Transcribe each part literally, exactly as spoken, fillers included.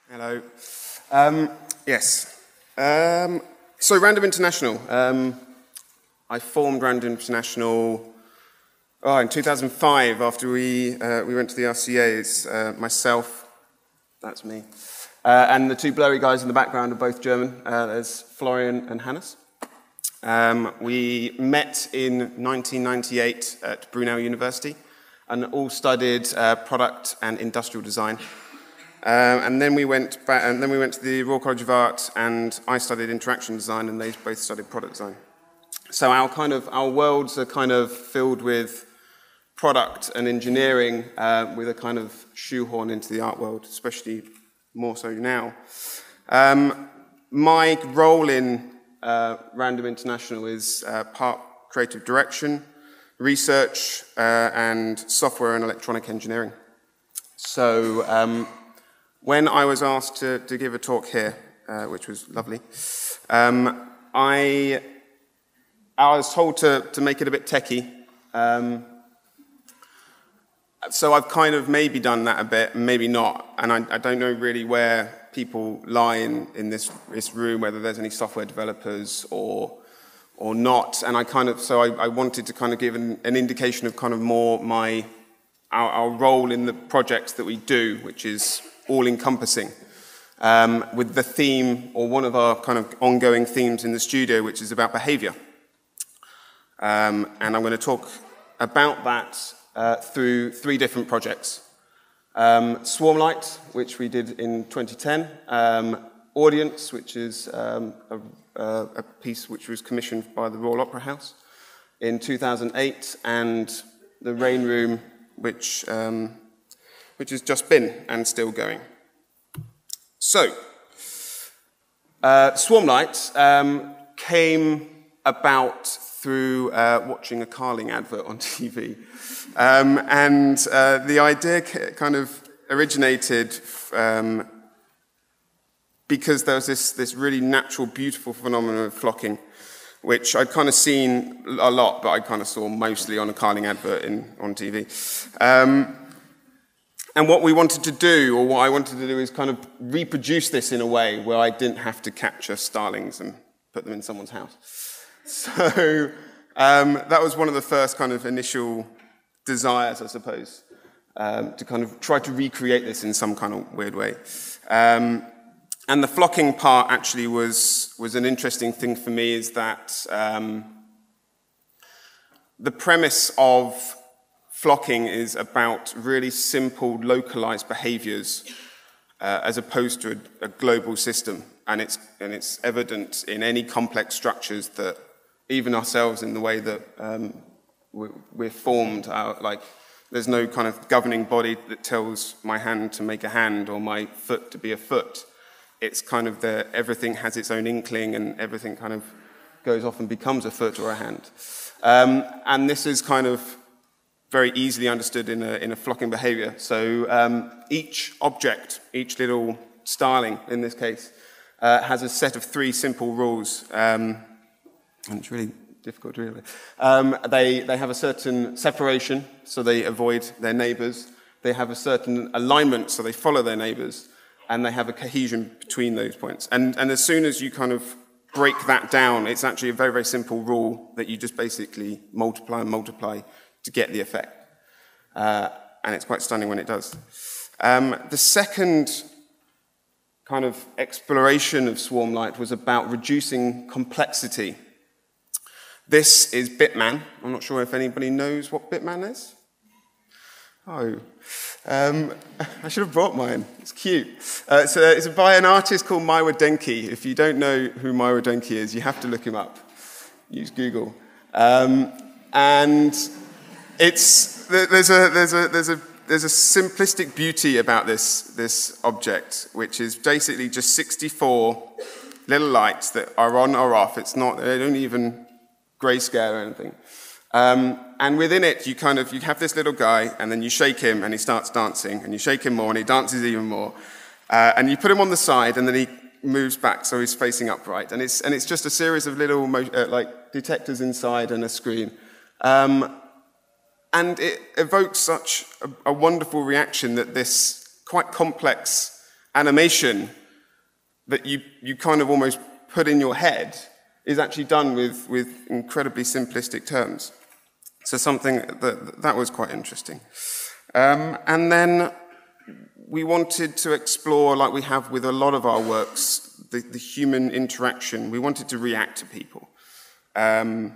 Hello. Um, yes. Um, so Random International. Um, I formed Random International oh, in two thousand five after we uh, we went to the R C A. It's uh, myself, that's me, uh, and the two blurry guys in the background are both German. Uh, there's Florian and Hannes. Um, we met in nineteen ninety-eight at Brunel University and all studied uh, product and industrial design. Um, and then we went back, and then we went to the Royal College of Art, and I studied interaction design, and they both studied product design. So our kind of our worlds are kind of filled with product and engineering, uh, with a kind of shoehorn into the art world, especially more so now. Um, my role in uh, Random International is uh, part creative direction, research, uh, and software and electronic engineering. So. Um, When I was asked to, to give a talk here, uh, which was lovely, um, I, I was told to, to make it a bit techie. Um, so I've kind of maybe done that a bit, maybe not. And I, I don't know really where people lie in, in this, this room, whether there's any software developers or, or not. And I kind of, so I, I wanted to kind of give an, an indication of kind of more my, our, our role in the projects that we do, which is all-encompassing, um, with the theme, or one of our kind of ongoing themes in the studio, which is about behavior. Um, and I'm going to talk about that uh, through three different projects. Um, Swarmlight, which we did in twenty ten, um, Audience, which is um, a, a piece which was commissioned by the Royal Opera House in two thousand eight, and the Rain Room, which um, which has just been and still going. So, uh, Swarmlight um, came about through uh, watching a Carling advert on T V. Um, and uh, the idea kind of originated um, because there was this, this really natural, beautiful phenomenon of flocking, which I'd kind of seen a lot, but I kind of saw mostly on a Carling advert in, on T V. Um, And what we wanted to do, or what I wanted to do, is kind of reproduce this in a way where I didn't have to capture starlings and put them in someone's house. So um, that was one of the first kind of initial desires, I suppose, um, to kind of try to recreate this in some kind of weird way. Um, and the flocking part actually was, was an interesting thing for me, is that um, the premise of flocking is about really simple, localized behaviors uh, as opposed to a, a global system. And it's, and it's evident in any complex structures that even ourselves, in the way that um, we're, we're formed, out, like there's no kind of governing body that tells my hand to make a hand or my foot to be a foot. It's kind of the, everything has its own inkling, and everything kind of goes off and becomes a foot or a hand. Um, and this is kind of very easily understood in a, in a flocking behavior. So um, each object, each little starling in this case, uh, has a set of three simple rules. Um, and it's really difficult to read. Um, they, they have a certain separation, so they avoid their neighbors. They have a certain alignment, so they follow their neighbors. And they have a cohesion between those points. And, and as soon as you kind of break that down, it's actually a very, very simple rule that you just basically multiply and multiply to get the effect. Uh, and it's quite stunning when it does. Um, the second kind of exploration of Swarmlight was about reducing complexity. This is Bitman. I'm not sure if anybody knows what Bitman is. Oh, um, I should have brought mine. It's cute. Uh, so it's by an artist called Maiwa Denki. If you don't know who Maiwa Denki is, you have to look him up. Use Google. Um, and It's, there's, a, there's, a, there's, a, there's a simplistic beauty about this, this object, which is basically just sixty-four little lights that are on or off. It's not, they don't even grayscale or anything. Um, and within it, you kind of, you have this little guy, and then you shake him, and he starts dancing, and you shake him more, and he dances even more. Uh, and you put him on the side, and then he moves back, so he's facing upright. And it's, and it's just a series of little uh, like detectors inside and a screen. Um, And it evokes such a, a wonderful reaction that this quite complex animation that you, you kind of almost put in your head is actually done with, with incredibly simplistic terms. So something that, that was quite interesting. Um, and then we wanted to explore, like we have with a lot of our works, the, the human interaction. We wanted to react to people. Um,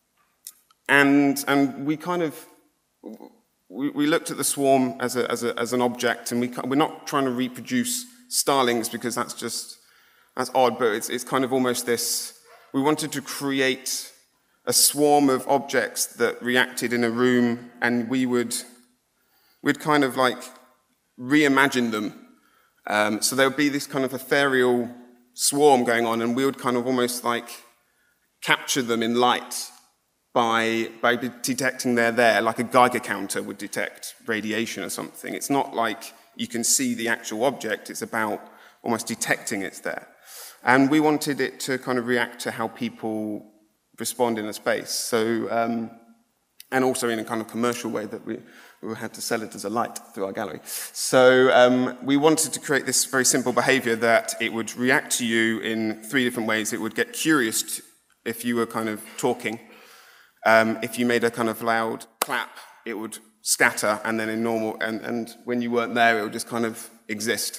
and, and we kind of, we, we looked at the swarm as, a, as, a, as an object, and we, we're not trying to reproduce starlings because that's just, that's odd, but it's, it's kind of almost this, we wanted to create a swarm of objects that reacted in a room, and we would, we'd kind of like reimagine them. Um, so there would be this kind of ethereal swarm going on, and we would kind of almost like capture them in light by, by detecting they're there, like a Geiger counter would detect radiation or something. It's not like you can see the actual object, it's about almost detecting it's there. And we wanted it to kind of react to how people respond in a space. So, um, and also in a kind of commercial way that we, we had to sell it as a light through our gallery. So um, we wanted to create this very simple behavior that it would react to you in three different ways. It would get curious if you were kind of talking. Um, if you made a kind of loud clap, it would scatter, and then in normal, and, and when you weren't there, it would just kind of exist.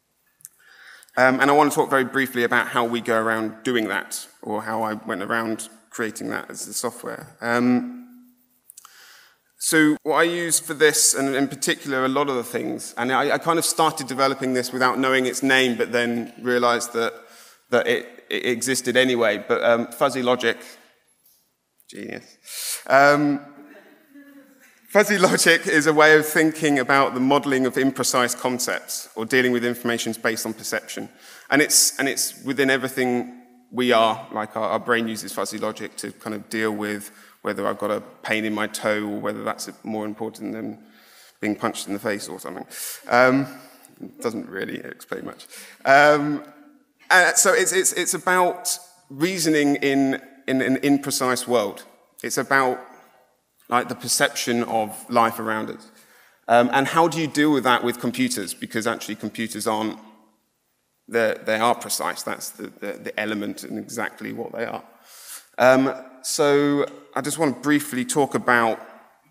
Um, and I want to talk very briefly about how we go around doing that, or how I went around creating that as the software. Um, so what I use for this, and in particular a lot of the things, and I, I kind of started developing this without knowing its name, but then realized that, that it, it existed anyway, but um, fuzzy logic, genius. Um, Fuzzy logic is a way of thinking about the modeling of imprecise concepts or dealing with information based on perception. And it's, and it's within everything we are, like our, our brain uses fuzzy logic to kind of deal with whether I've got a pain in my toe or whether that's more important than being punched in the face or something. Um, doesn't really explain much. Um, and so it's, it's, it's about reasoning in, in an imprecise world. It's about like the perception of life around us. Um, and how do you deal with that with computers? Because actually computers aren't, they are precise. That's the, the, the element and exactly what they are. Um, so I just want to briefly talk about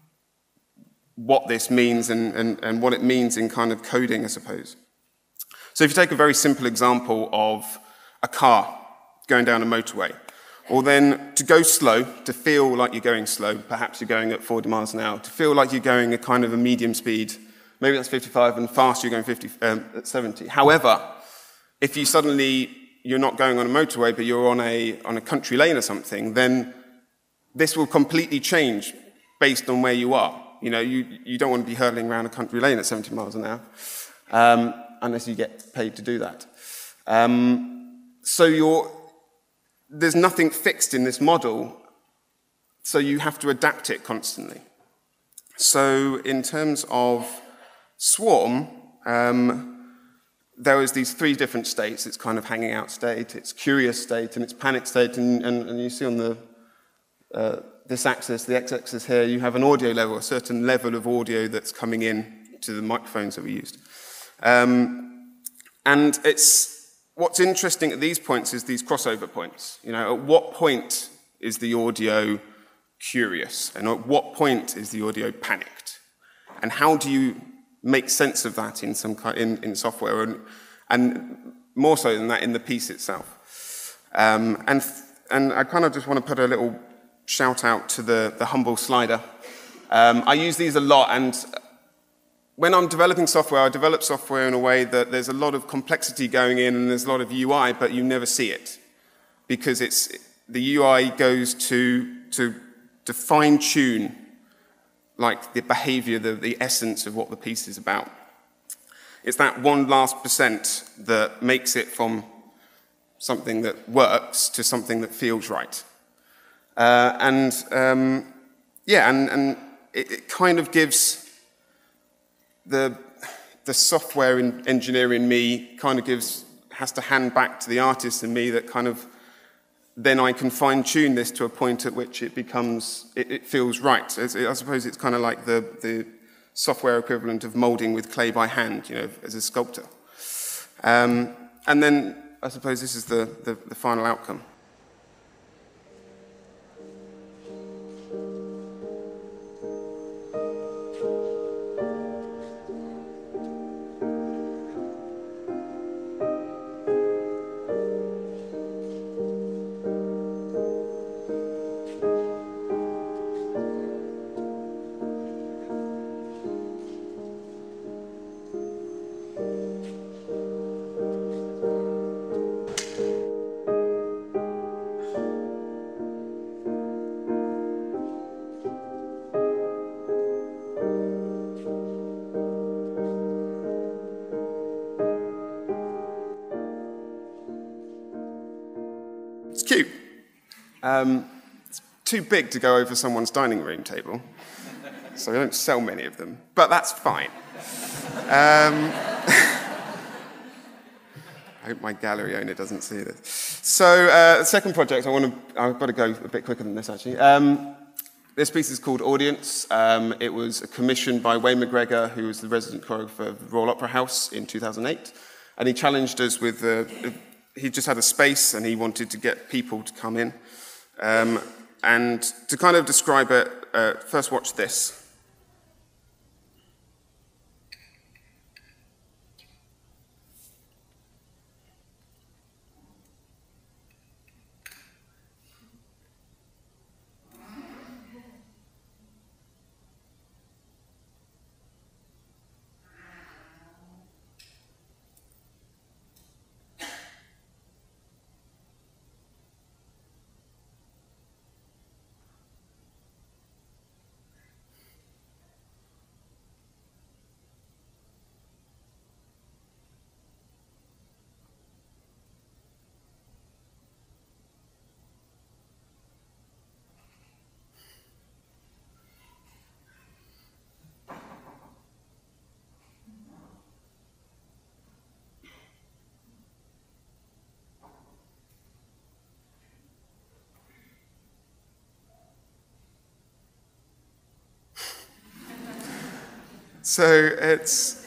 what this means and, and, and what it means in kind of coding, I suppose. So if you take a very simple example of a car going down a motorway, or then to go slow, to feel like you're going slow, perhaps you're going at forty miles an hour, to feel like you're going a kind of a medium speed, maybe that's fifty-five, and fast you're going fifty, um, at seventy. However, if you suddenly, you're not going on a motorway, but you're on a, on a country lane or something, then this will completely change based on where you are. You know, you, you don't want to be hurtling around a country lane at seventy miles an hour, um, unless you get paid to do that. Um, so you're, there's nothing fixed in this model, so you have to adapt it constantly. So in terms of swarm, um, there was these three different states. It's kind of hanging out state, it's curious state, and it's panic state. And, and, and you see on the uh, this axis, the x-axis here, you have an audio level, a certain level of audio that's coming in to the microphones that we used. Um, and it's What's interesting at these points is these crossover points. You know, at what point is the audio curious? And at what point is the audio panicked? And how do you make sense of that in some kind, in, in software? And, and more so than that, in the piece itself. Um, and, and I kind of just want to put a little shout out to the, the Humble slider. Um, I use these a lot, and when I'm developing software, I develop software in a way that there's a lot of complexity going in and there's a lot of U I, but you never see it. Because it's, the U I goes to, to, to fine-tune like the behavior, the, the essence of what the piece is about. It's that one last percent that makes it from something that works to something that feels right. Uh, and um, yeah, and, and it, it kind of gives The, the software in engineer in me kind of gives, has to hand back to the artist in me that kind of, then I can fine tune this to a point at which it becomes, it, it feels right. It's, I suppose it's kind of like the, the software equivalent of molding with clay by hand, you know, as a sculptor. Um, and then I suppose this is the, the, the final outcome. It's cute. Um, it's too big to go over someone's dining room table, so we don't sell many of them, but that's fine. Um, I hope my gallery owner doesn't see this. So uh, the second project, I want to, I've got to go a bit quicker than this actually. Um, this piece is called Audience. Um, it was commissioned by Wayne McGregor, who was the resident choreographer of the Royal Opera House in two thousand eight, and he challenged us with the, he just had a space and he wanted to get people to come in. Um, and to kind of describe it, uh, first watch this. So it's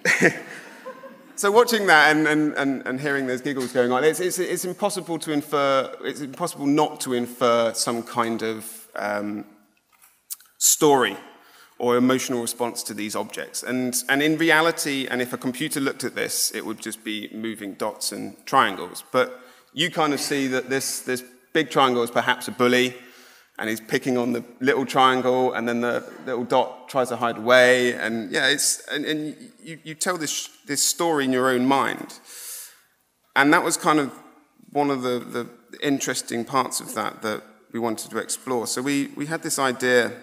so watching that and, and, and, and hearing those giggles going on, it's, it's, it's impossible to infer, it's impossible not to infer some kind of um, story or emotional response to these objects. And, and in reality, and if a computer looked at this, it would just be moving dots and triangles. But you kind of see that this, this big triangle is perhaps a bully, and he's picking on the little triangle, and then the little dot tries to hide away, and yeah, it's and, and you, you tell this this story in your own mind, and that was kind of one of the, the interesting parts of that that we wanted to explore. So we we had this idea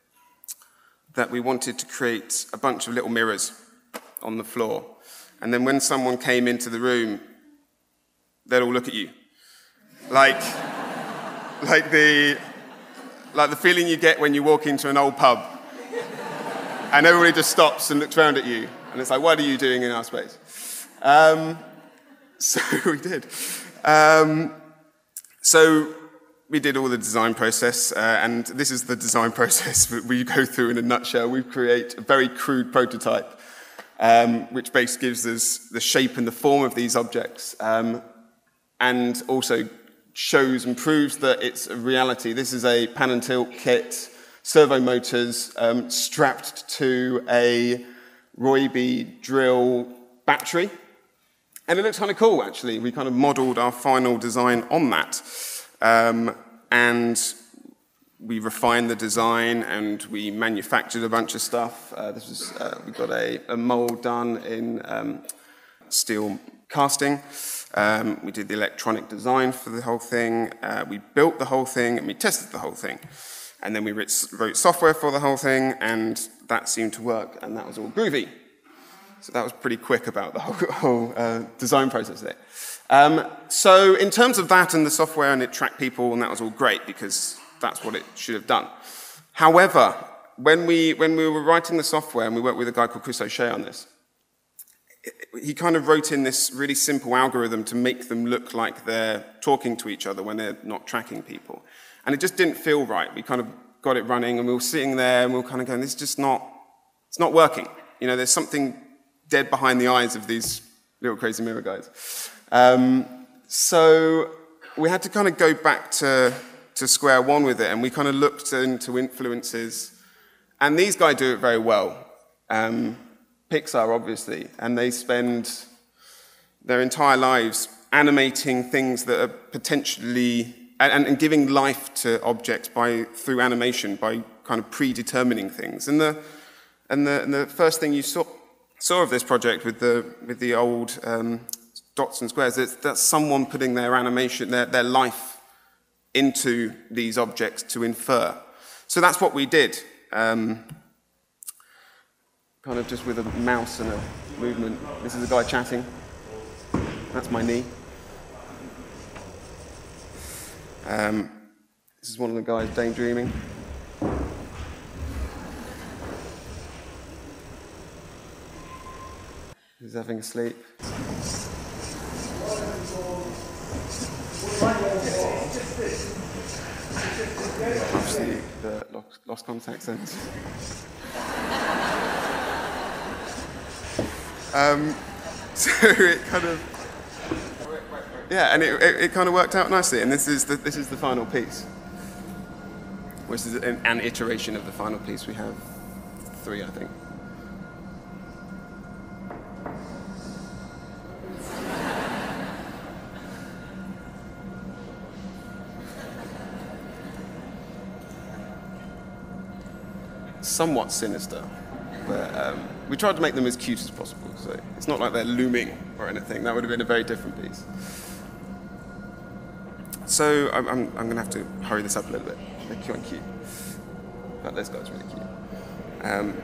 that we wanted to create a bunch of little mirrors on the floor, and then when someone came into the room, they'd all look at you, like like the. Like the feeling you get when you walk into an old pub and everybody just stops and looks around at you. And it's like, what are you doing in our space? Um, so we did. Um, so we did all the design process, uh, and this is the design process that we go through in a nutshell. We create a very crude prototype, um, which basically gives us the shape and the form of these objects, um, and also shows and proves that it's a reality. This is a pan and tilt kit, servo motors um, strapped to a Royby drill battery. And it looks kind of cool, actually. We kind of modeled our final design on that. Um, and we refined the design and we manufactured a bunch of stuff. Uh, this was, uh, we got a, a mold done in um, steel casting. Um, we did the electronic design for the whole thing, uh, we built the whole thing, and we tested the whole thing. And then we wrote, wrote software for the whole thing, and that seemed to work, and that was all groovy. So that was pretty quick about the whole, whole uh, design process there. Um, so in terms of that and the software, and it tracked people, and that was all great, because that's what it should have done. However, when we, when we were writing the software, and we worked with a guy called Chris O'Shea on this, he kind of wrote in this really simple algorithm to make them look like they're talking to each other when they're not tracking people. And it just didn't feel right. We kind of got it running, and we were sitting there, and we were kind of going, this is just not, it's not working. You know, there's something dead behind the eyes of these little crazy mirror guys. Um, so we had to kind of go back to, to square one with it, and we kind of looked into influences. And these guys do it very well. Um, Pixar, obviously, and they spend their entire lives animating things that are potentially, and, and giving life to objects by through animation, by kind of predetermining things. And the and the, and the first thing you saw saw of this project with the with the old um, dots and squares, it's, that's someone putting their animation, their their life into these objects to infer. So that's what we did. Um, kind of just with a mouse and a movement. This is a guy chatting. That's my knee. Um, this is one of the guys daydreaming. He's having a sleep. Obviously, the lost, lost contact sense. um, so it kind of, yeah, and it, it, it kind of worked out nicely. And this is the this is the final piece, which is an, an iteration of the final piece. We have three, I think. Somewhat sinister, but um, we tried to make them as cute as possible, so it's not like they're looming or anything. That would have been a very different piece. So I'm, I'm, I'm going to have to hurry this up a little bit. They're cute and cute. But this guy's really cute. Um,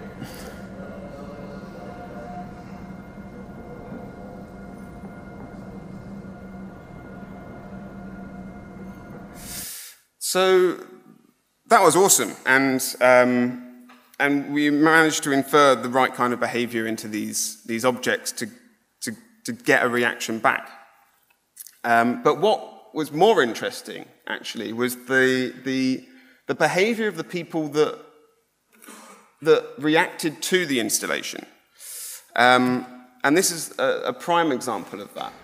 so that was awesome, and um, and we managed to infer the right kind of behavior into these these objects to to, to get a reaction back. Um, but what was more interesting, actually, was the the the behavior of the people that that reacted to the installation, um, and this is a, a prime example of that.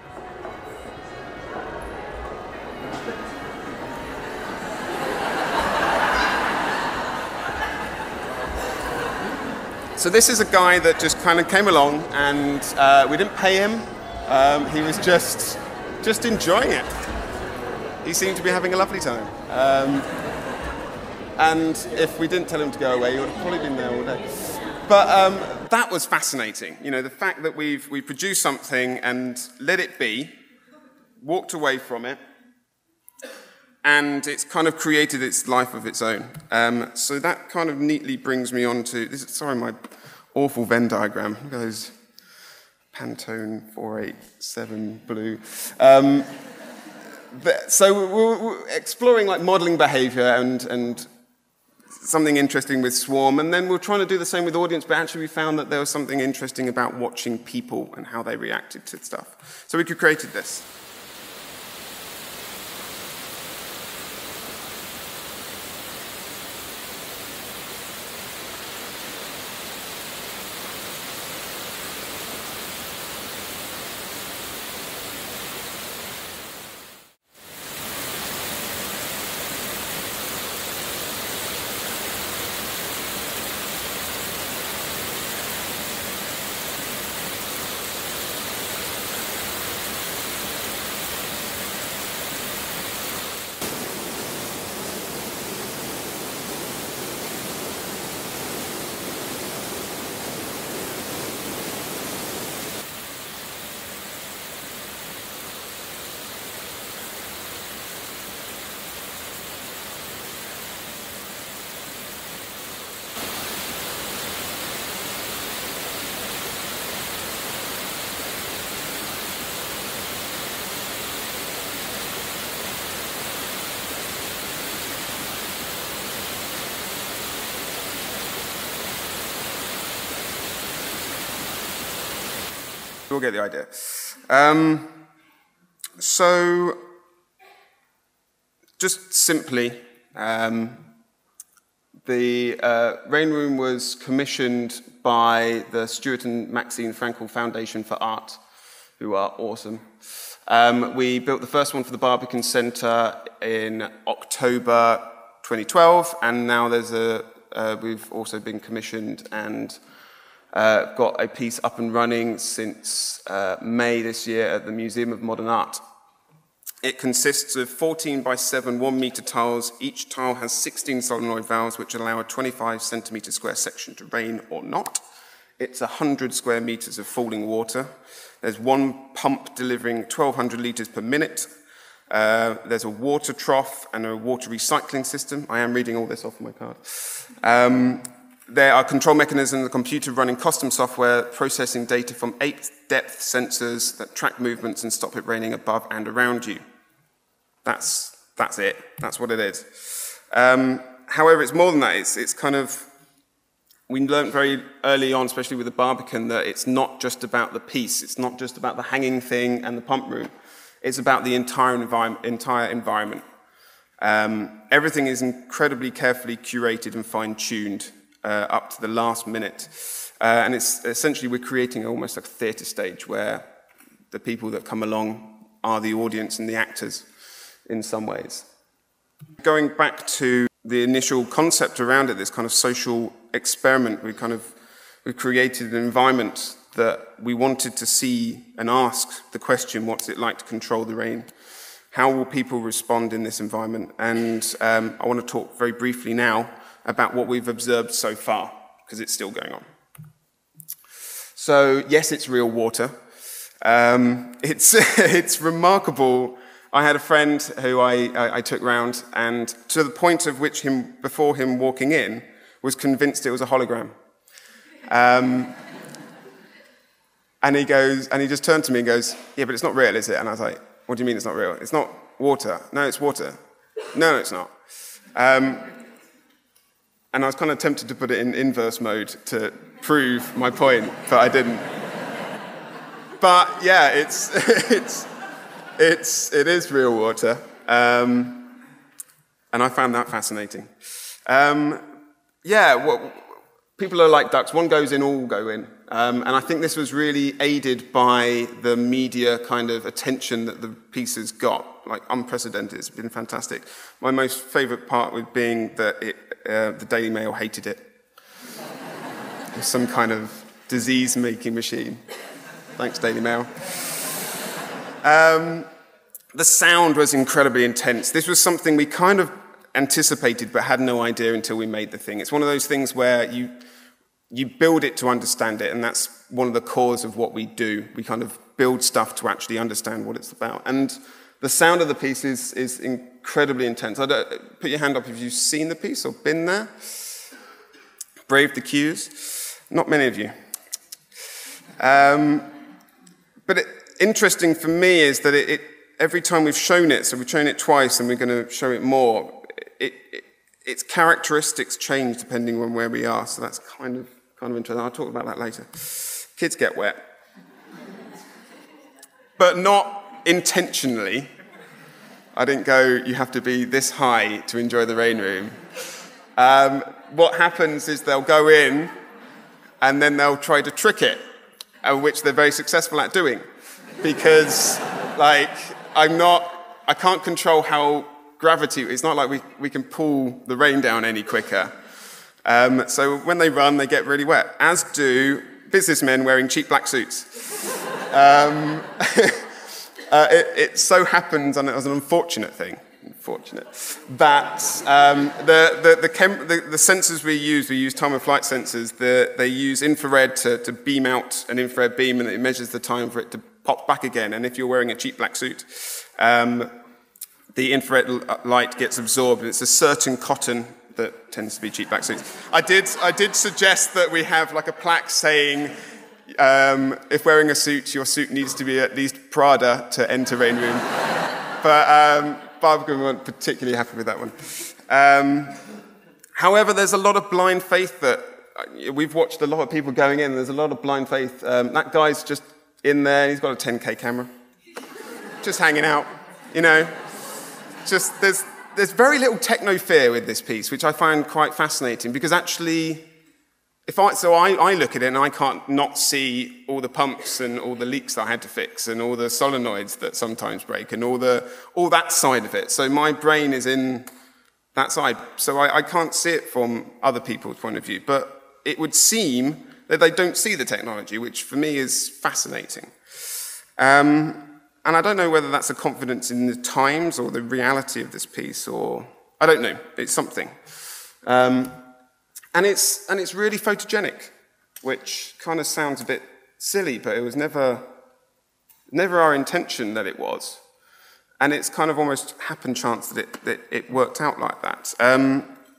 So this is a guy that just kind of came along, and uh, we didn't pay him. Um, he was just just enjoying it. He seemed to be having a lovely time. Um, and if we didn't tell him to go away, he would have probably been there all day. But um, that was fascinating. You know, the fact that we've we produced something and let it be, walked away from it, and it's kind of created its life of its own. Um, so that kind of neatly brings me on to, this is, sorry, my awful Venn diagram. Look at those Pantone four eight seven blue. Um, but, so we're, we're exploring like modeling behavior and, and something interesting with Swarm, and then we're trying to do the same with audience, but actually we found that there was something interesting about watching people and how they reacted to stuff. So we created this. We'll get the idea. Um, so, just simply, um, The uh, Rain Room was commissioned by the Stuart and Maxine Frankel Foundation for Art, who are awesome. Um, we built the first one for the Barbican Centre in October twenty twelve, and now there's a, uh, we've also been commissioned and uh, got a piece up and running since uh, May this year at the Museum of Modern Art. It consists of fourteen by seven one metre tiles. Each tile has sixteen solenoid valves which allow a twenty-five centimetre square section to rain or not. It's one hundred square metres of falling water. There's one pump delivering twelve hundred litres per minute. Uh, there's a water trough and a water recycling system. I am reading all this off my card. Um, there are control mechanisms, the computer running custom software, processing data from eight depth sensors that track movements and stop it raining above and around you. That's, that's it. That's what it is. Um, however, it's more than that. It's, it's kind of, we learned very early on, especially with the Barbican, that it's not just about the piece. It's not just about the hanging thing and the pump room. It's about the entire, envi entire environment. Um, everything is incredibly carefully curated and fine-tuned uh, up to the last minute. Uh, and it's essentially, we're creating almost like a theatre stage where the people that come along are the audience and the actors in some ways. Going back to the initial concept around it, this kind of social experiment, we kind of we created an environment that we wanted to see and ask the question, what's it like to control the rain? How will people respond in this environment? And um, I want to talk very briefly now about what we've observed so far, because it's still going on. So yes, it's real water. Um, it's, it's remarkable. I had a friend who I, I, I took round, and to the point of which him, before him walking in, was convinced it was a hologram. Um, and he goes, and he just turned to me and goes, yeah, but it's not real, is it? And I was like, what do you mean it's not real? It's not water. No, it's water. No, it's not. Um, and I was kind of tempted to put it in inverse mode to prove my point, but I didn't. But yeah, it's, it's, It's, it is real water, um, and I found that fascinating. Um, yeah, well, people are like ducks. One goes in, all go in. Um, and I think this was really aided by the media kind of attention that the piece has got, like unprecedented. It's been fantastic. My most favourite part was being that it, uh, the Daily Mail hated it. It was some kind of disease-making machine. Thanks, Daily Mail. Um, the sound was incredibly intense. This was something we kind of anticipated but had no idea until we made the thing. It's one of those things where you, you build it to understand it, and that's one of the cores of what we do. We kind of build stuff to actually understand what it's about. And the sound of the piece is, is incredibly intense. I don't, put your hand up if you've seen the piece or been there. Braved the queues. Not many of you. Um, but it, interesting for me is that it, it, every time we've shown it, so we've shown it twice and we're going to show it more, it, it, its characteristics change depending on where we are, so that's kind of, kind of interesting. I'll talk about that later. Kids get wet. But not intentionally. I didn't go, you have to be this high to enjoy the rain room. Um, what happens is they'll go in and then they'll try to trick it, uh, which they're very successful at doing. Because, like, I'm not, I can't control how gravity, it's not like we, we can pull the rain down any quicker. Um, so when they run, they get really wet, as do businessmen wearing cheap black suits. um, uh, it, it so happens, and it was an unfortunate thing, unfortunate, that um, the, the, the, chem, the, the sensors we use, we use time-of-flight sensors, the, they use infrared to, to beam out an infrared beam, and it measures the time for it to pop back again. And if you're wearing a cheap black suit, um, the infrared light gets absorbed, and it's a certain cotton that tends to be cheap black suits. I did, I did suggest that we have like a plaque saying, um, if wearing a suit, your suit needs to be at least Prada to enter Rain Room. But um, Barbican weren't particularly happy with that one. Um, however, there's a lot of blind faith that, we've watched a lot of people going in, there's a lot of blind faith. Um, that guy's just in there, he's got a ten K camera. Just hanging out, you know. Just, there's, there's very little techno fear with this piece, which I find quite fascinating, because actually, if I, so I, I look at it and I can't not see all the pumps and all the leaks that I had to fix and all the solenoids that sometimes break and all, the, all that side of it. So my brain is in that side. So I, I can't see it from other people's point of view. But it would seem that they don't see the technology, which for me is fascinating. Um, and I don't know whether that's a confidence in the times or the reality of this piece, or I don't know. It's something. Um, And it's, and it's really photogenic, which kind of sounds a bit silly, but it was never, never our intention that it was. And it's kind of almost happen chance that it, that it worked out like that. Um,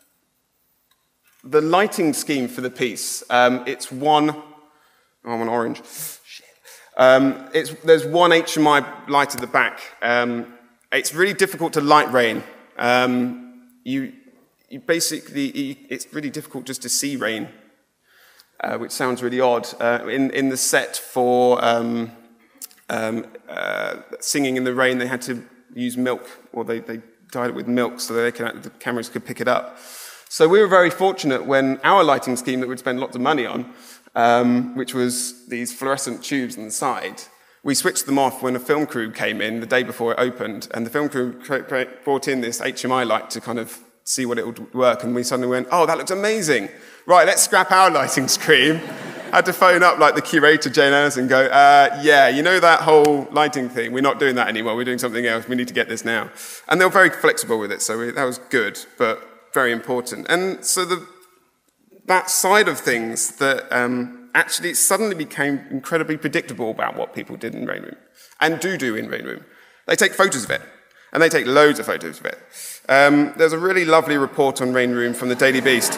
the lighting scheme for the piece, um, it's one, oh, I'm on orange. Shit. Um, it's, there's one H M I light at the back. Um, it's really difficult to light rain. Um, you, You basically, it's really difficult just to see rain, uh, which sounds really odd. Uh, in, in the set for um, um, uh, Singing in the Rain, they had to use milk, or they, they dyed it with milk so that they could, the cameras could pick it up. So we were very fortunate when our lighting scheme that we'd spend lots of money on, um, which was these fluorescent tubes on the side, we switched them off when a film crew came in the day before it opened, and the film crew brought in this H M I light to kind of see what it would work, and we suddenly went, oh, that looks amazing. Right, let's scrap our lighting scheme. Had to phone up like the curator, Jane Ellis, and go, uh, yeah, you know that whole lighting thing? We're not doing that anymore. We're doing something else. We need to get this now. And they were very flexible with it, so we, that was good, but very important. And so the, that side of things, that um, actually it suddenly became incredibly predictable about what people did in Rain Room, and do do in Rain Room. They take photos of it, and they take loads of photos of it. Um, there's a really lovely report on Rain Room from the Daily Beast.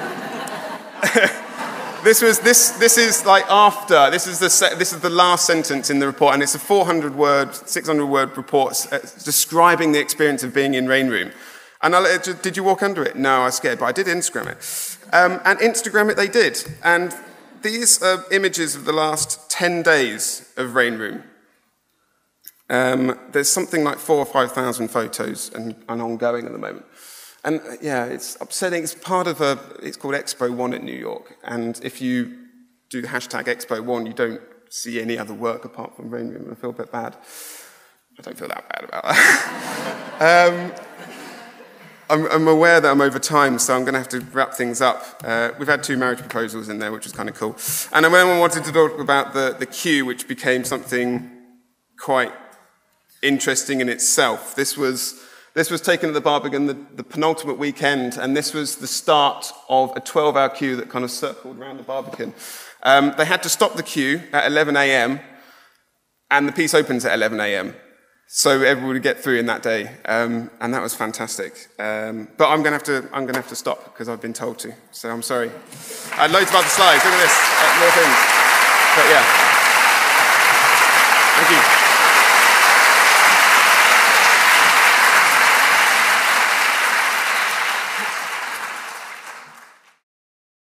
this was this this is like after this is the se this is the last sentence in the report, and it's a four hundred word, six hundred word report uh, describing the experience of being in Rain Room. And I, did you walk under it? No, I was scared, but I did Instagram it. Um, and Instagram it they did. And these are images of the last ten days of Rain Room. Um, there's something like four or five thousand photos and, and ongoing at the moment. And uh, yeah, it's upsetting. It's part of a, it's called Expo One at New York. And if you do the hashtag Expo One, you don't see any other work apart from Rain Room. I feel a bit bad. I don't feel that bad about that. um, I'm, I'm aware that I'm over time, so I'm going to have to wrap things up. Uh, we've had two marriage proposals in there, which was kind of cool. And then I wanted to talk about the, the queue, which became something quite interesting in itself. This was, this was taken at the Barbican the, the penultimate weekend, and this was the start of a twelve hour queue that kind of circled around the Barbican. Um, they had to stop the queue at eleven a m, and the piece opens at eleven a m, so everybody would get through in that day, um, and that was fantastic. Um, but I'm going to have to, I'm going to have to stop because I've been told to. So I'm sorry. I had loads of other slides. Look at this, uh, more things. But yeah.